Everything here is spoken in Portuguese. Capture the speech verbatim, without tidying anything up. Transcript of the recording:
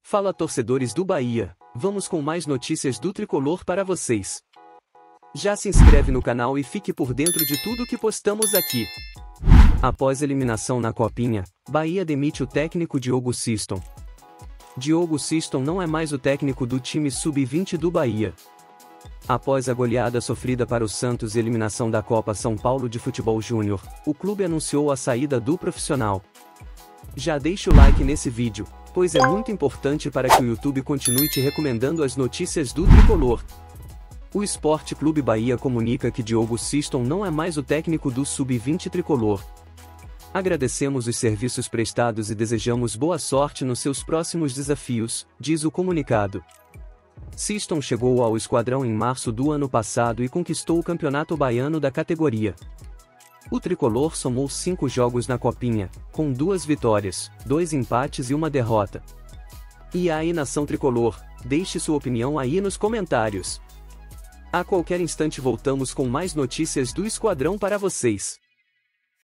Fala, torcedores do Bahia, vamos com mais notícias do tricolor para vocês. Já se inscreve no canal e fique por dentro de tudo que postamos aqui. Após eliminação na Copinha, Bahia demite o técnico Diogo Siston. Diogo Siston não é mais o técnico do time sub vinte do Bahia. Após a goleada sofrida para o Santos e eliminação da Copa São Paulo de Futebol Júnior, o clube anunciou a saída do profissional. Já deixa o like nesse vídeo, pois é muito importante para que o YouTube continue te recomendando as notícias do tricolor. O Sport Clube Bahia comunica que Diogo Siston não é mais o técnico do sub vinte tricolor. Agradecemos os serviços prestados e desejamos boa sorte nos seus próximos desafios, diz o comunicado. Siston chegou ao esquadrão em março do ano passado e conquistou o campeonato baiano da categoria. O tricolor somou cinco jogos na Copinha, com duas vitórias, dois empates e uma derrota. E aí, nação tricolor, deixe sua opinião aí nos comentários. A qualquer instante voltamos com mais notícias do esquadrão para vocês.